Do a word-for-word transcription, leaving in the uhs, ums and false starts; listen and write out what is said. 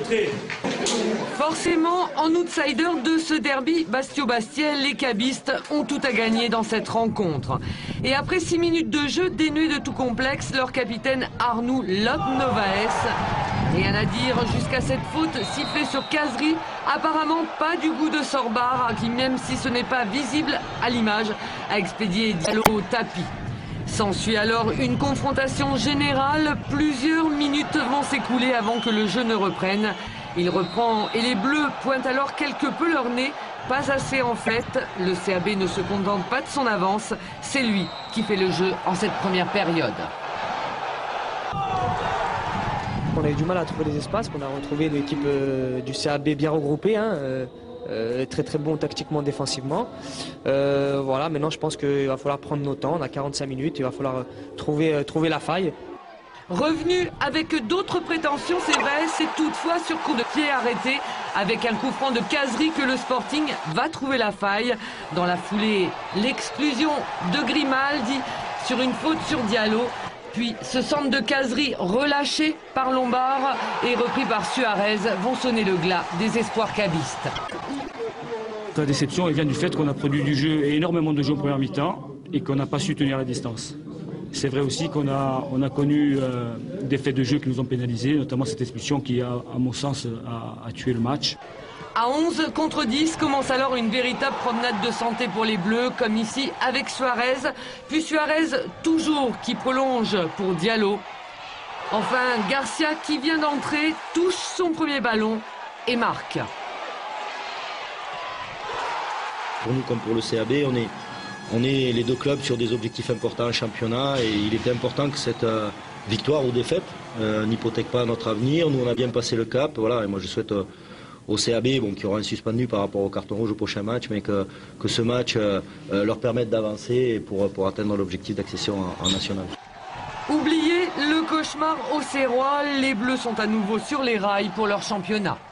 entrée. Forcément, en outsider de ce derby Bastio-Bastiais, les cabistes ont tout à gagner dans cette rencontre. Et après six minutes de jeu dénué de tout complexe, leur capitaine Arnoux Lotnovaes, rien à dire jusqu'à cette faute sifflée sur Kazri, apparemment pas du goût de Sorbar, qui même si ce n'est pas visible à l'image, a expédié Diallo au tapis. S'ensuit alors une confrontation générale, plusieurs minutes vont s'écouler avant que le jeu ne reprenne. Il reprend et les Bleus pointent alors quelque peu leur nez, pas assez en fait. Le C A B ne se contente pas de son avance, c'est lui qui fait le jeu en cette première période. On a eu du mal à trouver les espaces, qu'on a retrouvé l'équipe euh, du C A B bien regroupée, hein, euh, euh, très très bon tactiquement, défensivement. Euh, voilà, maintenant je pense qu'il va falloir prendre nos temps, on a quarante-cinq minutes, il va falloir trouver, euh, trouver la faille. Revenu avec d'autres prétentions, c'est vrai, c'est toutefois sur coup de pied arrêté avec un coup franc de Kazri que le Sporting va trouver la faille. Dans la foulée, l'exclusion de Grimaldi sur une faute sur Diallo. Puis ce centre de Kazri relâché par Lombard et repris par Suarez vont sonner le glas des espoirs cabistes. La déception elle vient du fait qu'on a produit du jeu et énormément de jeux en première mi-temps et qu'on n'a pas su tenir la distance. C'est vrai aussi qu'on a, on a connu euh, des faits de jeu qui nous ont pénalisés, notamment cette expulsion qui, a, à mon sens, a, a tué le match. À onze contre dix commence alors une véritable promenade de santé pour les Bleus, comme ici avec Suarez. Puis Suarez toujours qui prolonge pour Diallo. Enfin, Garcia qui vient d'entrer, touche son premier ballon et marque. Pour nous comme pour le C A B, on est... On est les deux clubs sur des objectifs importants en championnat et il était important que cette euh, victoire ou défaite euh, n'hypothèque pas notre avenir. Nous, on a bien passé le cap. Voilà, et moi, je souhaite euh, au C A B bon, qu'il y aura un suspendu par rapport au carton rouge au prochain match, mais que, que ce match euh, euh, leur permette d'avancer pour, pour atteindre l'objectif d'accession en, en national. Oubliez le cauchemar auxerrois, les Bleus sont à nouveau sur les rails pour leur championnat.